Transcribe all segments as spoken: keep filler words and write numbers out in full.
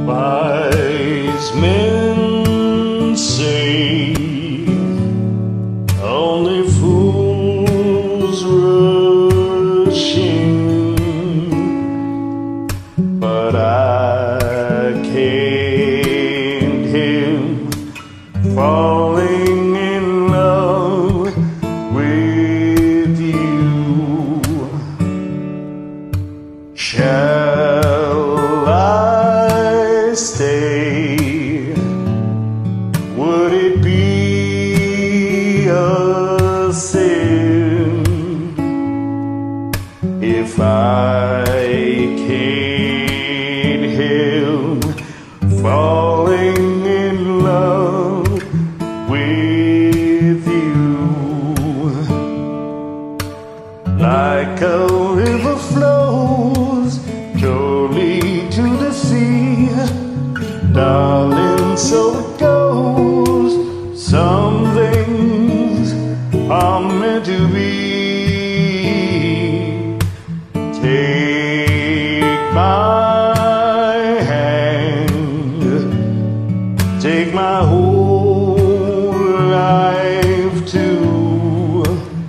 Wise men say only fools rush in, but I can't help falling in love with you. Shall I stay? Would it be a sin if I can't help falling in love with you? Like a river flows surely to the sea, darling, so it goes. Some things are meant to be. Take my hand, take my whole life too,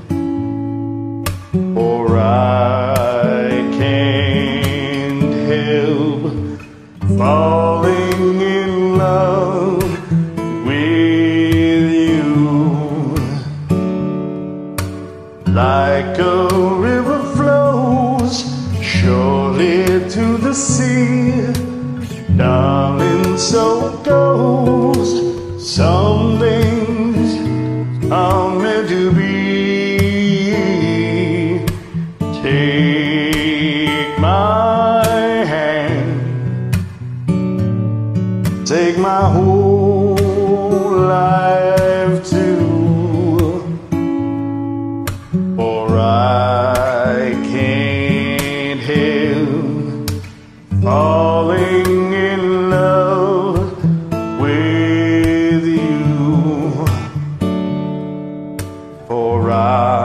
for I can't help falling in love with you. Like a river flows surely to the sea, darling, so it goes. Some things are meant to be. Take my hand, take my whole life too, for I can't help falling in love with you, for I